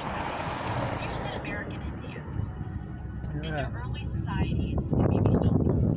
reservation values. If you look at American Indians, in Yeah. their early societies, and maybe still